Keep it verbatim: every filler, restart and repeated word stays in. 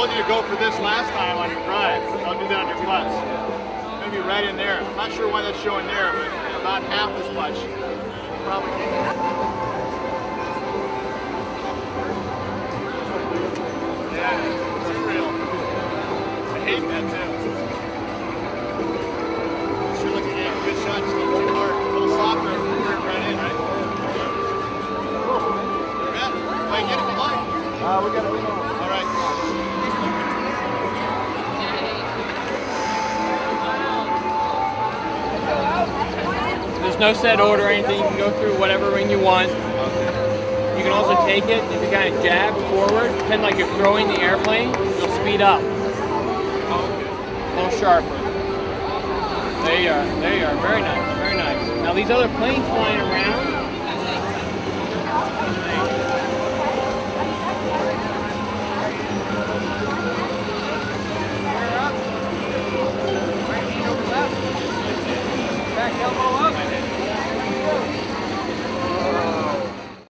told you to go for this last time on your drive. I'll do that on your putts. It's going to be right in there. I'm not sure why that's showing there, but about half as much. Probably. Yeah, it's unreal. I hate that too. Sure looking at good shot, just not too hard. A little softer, right in, right? Yeah. If I get it, you like. Uh, we got it. All right. There's no set order or anything. You can go through whatever ring you want. You can also take it, if you kind of jab forward, pretend like you're throwing the airplane, you'll speed up. A little sharper. There you are. There you are. Very nice. Very nice. Now these other planes flying around,